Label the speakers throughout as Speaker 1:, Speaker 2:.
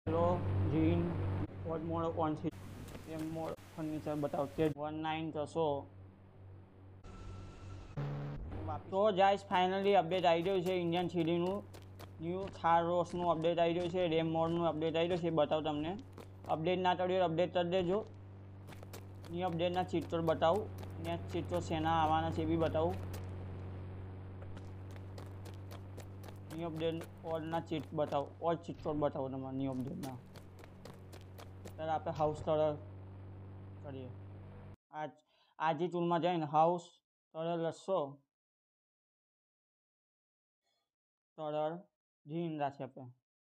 Speaker 1: Hello જીન what mode on છે એમ મોડ ફર્નિચર બતાવશે 19 જશો તો ગાઈસ ફાઇનલી અપડેટ આવી ગયું છે ઇન્ડિયન સીડીનું ન્યૂ થાર રોસનું અપડેટ આવી ગયું છે રેમ મોડનું અપડેટ આવી ગયું છે બતાવું તમને અપડેટ ના કર્યું અપડેટ કરી દેજો ન્યૂ અપડેટના ચિત્રો બતાવું નેક્સ્ટ ચિત્રો શેના આવવાના છે એ બી બતાવું ન્યૂ અપડેટ ઓલના ચિત્ર બતાવું ઓલ ચિત્રો બતાવું તમારે ન્યૂ અપડેટના ત્યારે આપણે હાઉસ કલર કરીએ આજે ટૂલમાં જઈને હાઉસ કલર લખશો કલર ગ્રીન રાખીએ આપણે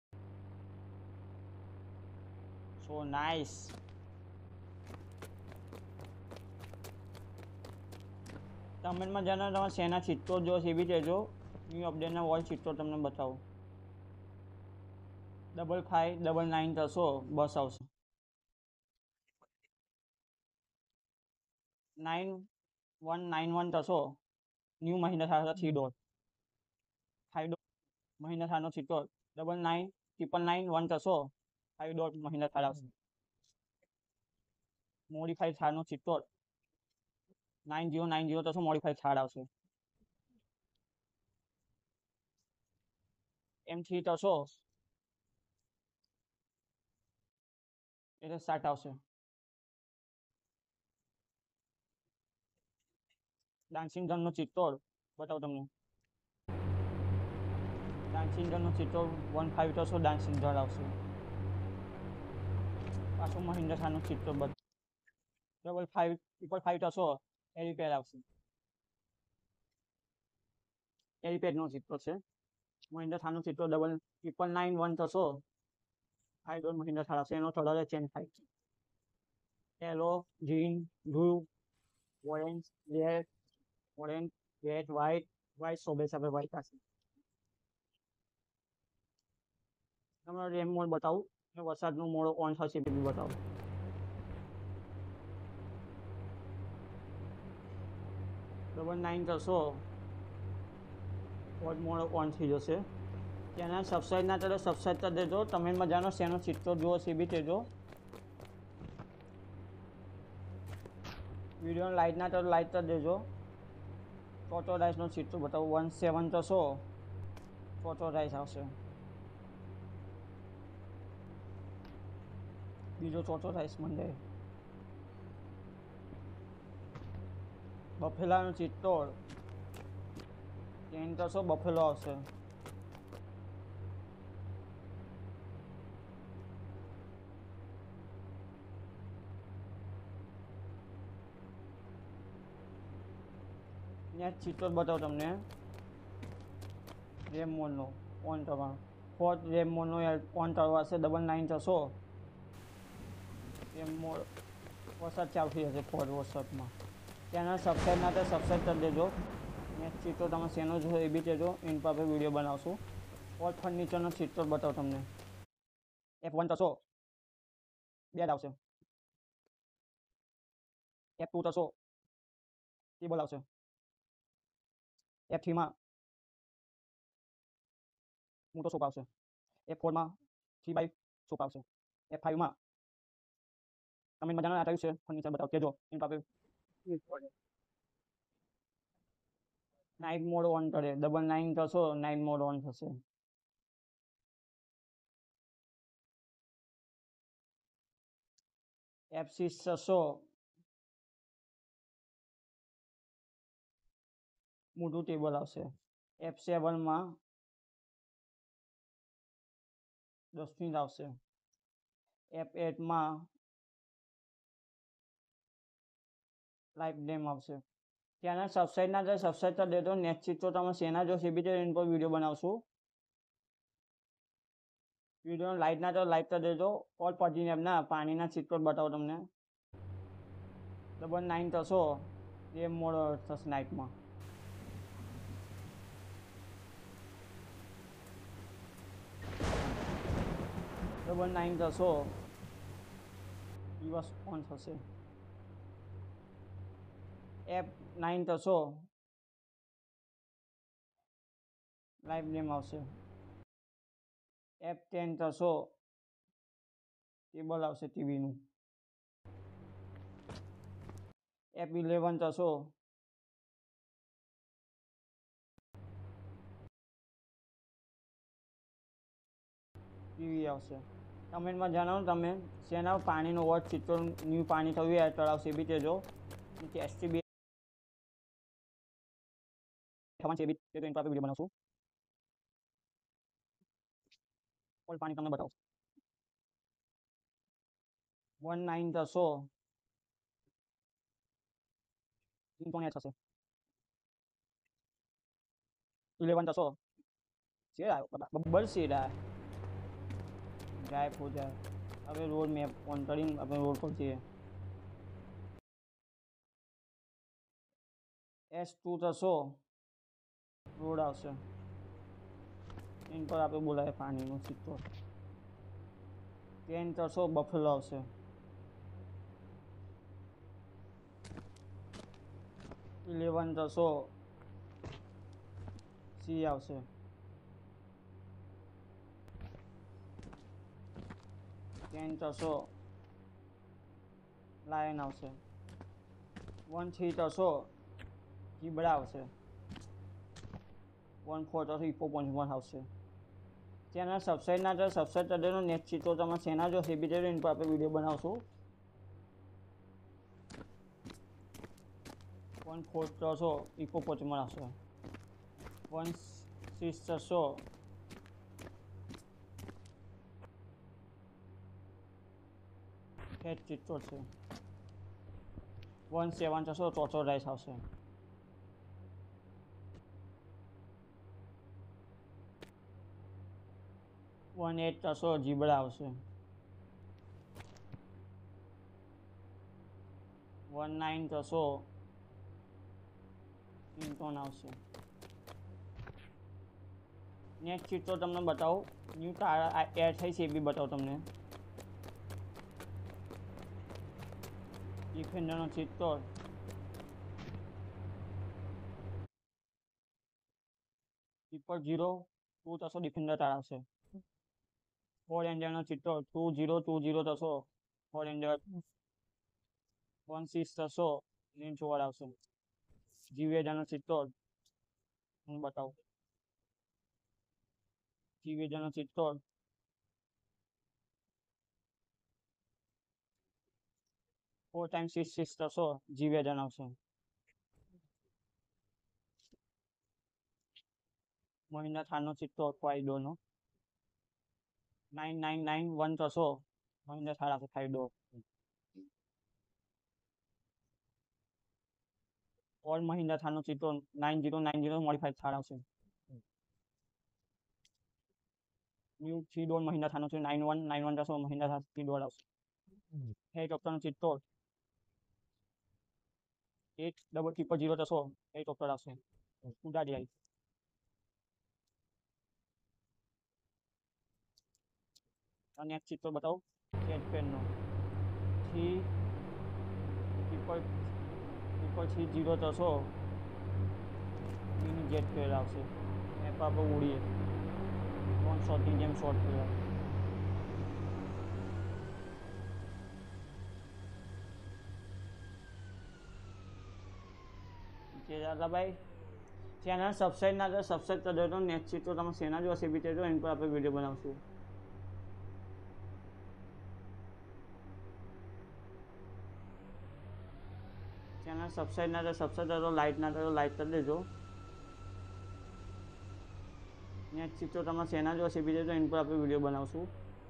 Speaker 1: સો નાઇસ કમેન્ટમાં જણાવો તમારે શેના ચિત્રો જો એ બી કહેજો ન્યૂ અપડેટના ઓલ ચિત્રો તમને બતાવું 5599 કરશો બસ આવશે 9191 કરશો ન્યૂ મહિના થાય 3 ડોટ 5 ડોટ મહિના થાનો ચિત્રો 999991 કરશો 5 ડોટ મહિના થાય આવશે મોડિફાઈ થારનો ચિત્રો 9090 કરશો મોડિફાઈ થાર આવશે M3 કરશો એટલે 60 આવશે ડાન્સિંગ ગનનો ચિત્રો બતાવો તમને ડાન્સિંગ ગનનો ચિત્રો 15 કરશો ડાન્સિંગ ગન આવશે પાછું મહિન્દ્રા થારનો ચિત્રો 555 કરશો એલિપેડ આવશે એલિપેડનો ચિત્રો છે મહિન્દ્રા થારનો ચિત્રો 9991 કરશો 5 ડોટ મહિન્દ્રા થાર આવશે એનો કલર ચેન્જ થાય છે yellow green blue orange red white સોબે સાથે વ્હાઇટ આવશે તમારે રેમ મોડ બતાવું વરસાદનું મોડ ઓન થશે એ બી બતાવું ડબલ 9 કરશો વોટ મોડ ઓન થઈ જશે ચેનલ સબસ્ક્રાઈબ ના કરો સબસ્ક્રાઈબ કરી દેજો તમે મજાનો શેનો ચિત્રો જુઓ છે એ બી કહેજો વિડીયોને લાઈક ના કરો લાઈક કરી દેજો ચોથો રાઈસનો ચિત્રો બતાવું 17 કરશો ચોથો રાઈસ આવશે બીજો ચોથો રાઈસ મંડે બફેલાનો ચિત્રો 10 કરશો બફેલો આવશે નેક્સ્ટ ચિત્રો બતાવો તમને રેમ મોડનો ઓન કરવાનો ફોર્થ રેમ મોડનો ઓન કરવા છે 99 કરશો રેમ મોડ વરસાદ ચાલુ થઈ જશે ફોર્થ વરસાદમાં ચેનલ સબસ્ક્રાઈબ ના તો સબસ્ક્રાઈબ કરી દેજો નેક્સ્ટ ચિત્રો તમે શેનો જો એ બી કહેજો એની પર આપણે વિડીયો બનાવશું ઓલ ફર્નિચરનો ચિત્રો બતાવો તમને F1 કરશો બેડ આવશે F2 કરશો ટેબલ આવશે F3 માં મોટો સોફા આવશે F4 માં 3x સોફા આવશે F5 માં તમે મજાનું આ છે ફર્નિચર બતાવો કેજો એની પાસે નાઇટ મોડ ઓન કરે 99 કરશો નાઇટ મોડ ઓન થશે F6 કરશો મોટું ટેબલ આવશે F7 માં 10 આવશે F8 માં લાઈફ ડેમ આવશે ચેનલ સબસ્ક્રાઈબ ના થાય સબસ્ક્રાઈબ કરી દેજો નેક્સ્ટ ચિત્રો તમે શેના જો બી એની પર વિડીયો બનાવશું વિડીયો લાઈક ના તો લાઈક કરી દેજો ઓલ પડીને એમના પાણીના ચિત્રો બતાવો તમને 99 કરશો રેમ મોડ થશે નાઇટમાં ડબલ 9 કરશો દિવસ ઓન થશે F9 કરશો લાઈવ નેમ આવશે F10 કરશો ટેબલ આવશે ટીવીનું. F11 થશો ટીવી આવશે. કમેન્ટમાં જણાવો તમે શેના પાણીનો વોટ ચિત્રો ન્યૂ પાણી થયું યાર તળાવ છે બી તે જો STB થવાનું છે બી તે તો આપણે વિડીયો બનાવશું. ઓલ પાણી તમને બતાવું. 19 થશો ઇન્ટોન થશે. 11 થશો છે બબ્બર શેડ આ ગાયબ હો જાય. હવે રોડ મેપ ઓન કરીને આપણે રોડ પર છીએ. S2 થશો રોડ આવશે. એન પર આપણે બોલાય પાણીનું ચિત્ર. 10 થશો બફલો આવશે. 11 થશો C આવશે. 10 થશો લાયન આવશે. 13 થશો ઝીબ્રા આવશે. 14 થશો હિપ્પોપોટેમસ આવશે. ચેનલ સબસ્ક્રાઈબ ના કરો સબસ્ક્રાઈબ કરી દેજો. નેક્સ્ટ ચિત્રો તમે શેના જો છે બી તે એની પર આપણે વિડીયો બનાવશું. 14 થશો હિપ્પોપોટેમસ આવશે. 16 થશો ખેત ચિત્રો છે. 17 થશો ચોચો રાઈસ આવશે. 18 થશો ઝીબ્રા આવશે. 19 થશો ઇન્ટોન આવશે. નેક્સ્ટ ચિત્રો તમને બતાવું ન્યૂ તારા એડ થઈ છે એ બી બતાવું તમને. ડિફેન્ડરનો ચિત્રો Triple 0 2 થશો ડિફેન્ડર તાર આવશે. 4 રેન્જરનો ચિત્રો 2020 થશો 4 રેન્જર. 16 થશો રેન્જ ઓવર આવશે. જીવેજાનો ચિત્રો હું બતાવું. જીવેજાનો ચિત્રો 4x6 થશો જીવેજન આવશે. મહિન્દ્રા થારનો ચિત્રો ફાયદોનો 9991 થશો મહિન્દ્રા થાર આવશે ફાયદો. ઓલ મહિન્દ્રા થારનો ચિત્રો 9090 મોડિફાઈડ થાર આવશે. ન્યૂ 3 ડોર મહિન્દ્રા થારનો છે 9191 થશો મહિન્દ્રા થાર 3 ડોર આવશે. હેલિકોપ્ટરનો ચિત્રો 80000 થશો હેલિકોપ્ટર આવશે. ઉડાડી આવી. અને એક ચિત્ર બતાવો જેટ પેનનો 330 થશો મિની જેટ પેન આવશે. એપ આપણે ઉડીએ 1 શોટની જેમ શોટ કર્યા. ભાઈ ચેનલ સબસ્ક્રાઈબ ના કરો સબસ્ક્રાઈબ કરી દેજો. નેક્સ્ટ ચિત્રો તમે શેના જોશે બી તે જો એની પર આપણે વિડીયો બનાવશું. ચેનલ સબસ્ક્રાઈબ ના કરો સબસ્ક્રાઈબ કરો. લાઈક ના કરો લાઈક કરી દેજો. નેક્સ્ટ ચિત્રો તમે શેના જોશે બી તે જો એની પર આપણે વિડીયો બનાવશું.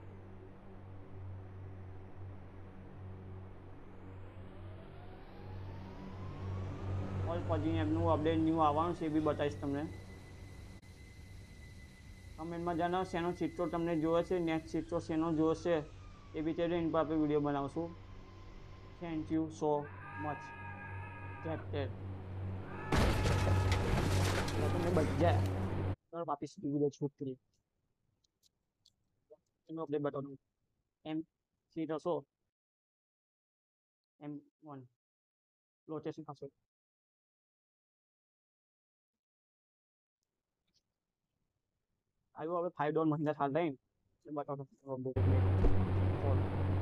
Speaker 1: ઓલ પબજી એપનું અપડેટ ન્યૂ આવવાનું છે એ બી બતાવીશ તમને. કમેન્ટમાં જણાવો શેનો ચિત્રો તમને જોવે છે. નેક્સ્ટ ચિત્રો શેનો જોશે એ બી તે એની પર આપણે વિડીયો બનાવશું. Thank you so much. તમને બધા વાપીસ વિડીયો શૂટ કરી એનો અપડેટ બતાવું. M3 થશો M1 લોકેશન થશે. આવ્યો હવે 5 ડોર મહિના થાર લઈને બતાવો.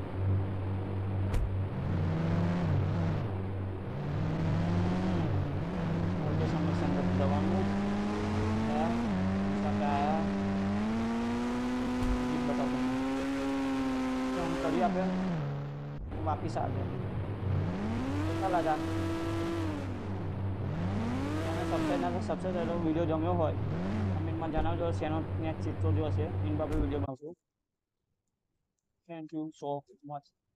Speaker 1: કરી આપે વાપીસ આવે ચાલ આજા સબસ્ક્રાઈબ ના સબસ્ક્રાઈબ વિડીયો જમ્યો હોય કમેન્ટમાં જણાવજો શેનો નેક્સ્ટ ચિત્રો જો હશે એની પર વિડીયો બનાવશું થેન્ક યુ સો મચ